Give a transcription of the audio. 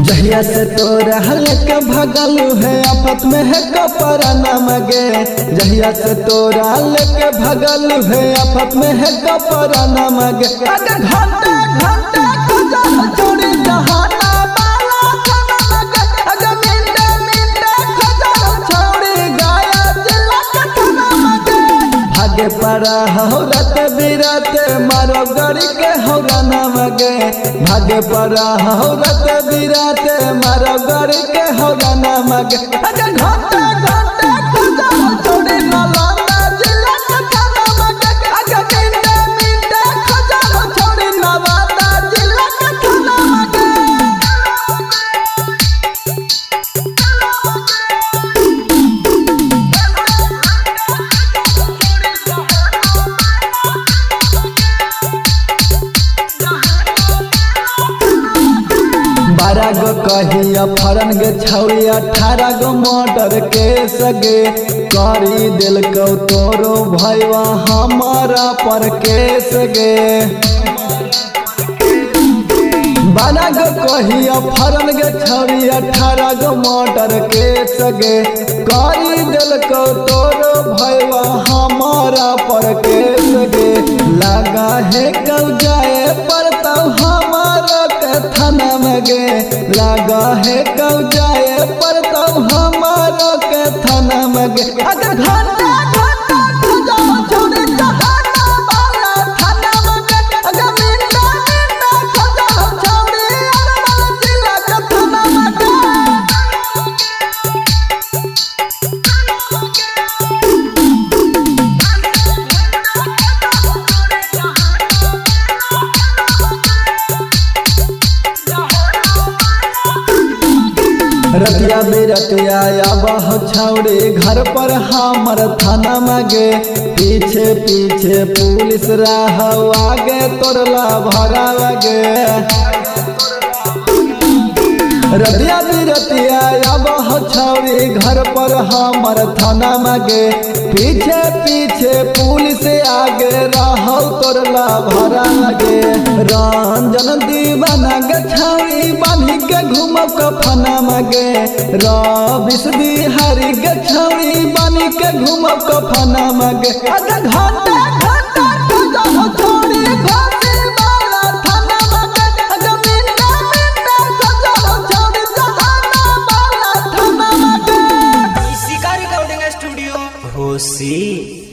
जहिया से तोरा लेके भगल है आफत में है कपड़ा न मगे। जहिया से तोरा लेके भगल है आफत में है कपड़ा न मगे। अगर घंटे घंटे छोड़ी जहाना बाला खाना मगे। अगर मिनटे मिनटे छोड़ी गाया जिला खाना मगे। भागे पड़ा हौरत बिरत मारो गड़ी के हौरा न मगे। भागे पड़ा हौरत बिरत मारो गड़ी के हौरा न मगे। अगर घंटे घंटे छोड़ी नालंदा जिला खाना मगे। अगर मिनटे मिनटे छोड़ी नवादा जिला खाना मगे। बारह गो कहिया फरन गे छौरी 18 गो मर्डर के सगे। करी दिल को तोरो भैया हमारा पर के सगे। 12 गो कहिया फरन गे छौरी 18 गो मर्डर के सगे। करी दिल को तोरो भैया हमारा पर के सगे। लगा है कब जाए पड़ता हमारा के थाना मगे। लगा है कब जाए पड़ता हमारा के थाना मगे। अगर घंटा घंटा छोड़ी जहाना बाला थाना मगे। अगर मिनटा मिनटा छोड़ी अरवल जिला के थाना मगे। रतिया बिरतिया आबह छौड़ी घर पर हमर थाना मगे। पीछे पीछे पुलिस रह आगे तोरला भरा लगे। रतिया बिरतिया आबह छौड़ी घर पर हमर थाना मगे। पीछे पीछे पुलिस आगे रह तोरला भरा लगे। रंजन दीवाना गे छौड़ी बांधी के घूमब कफना मगे। रविश बिहारी गे छौड़ी बांधी के घूमब कफना मगे। अगर घंटे घंटे छोड़ी घाटी वाला थाना मगे। अगर मिनटे मिनटे छोड़ी जहाना वाला थाना मगे। इसी का रिकॉर्डिंग स्टूडियो होशी।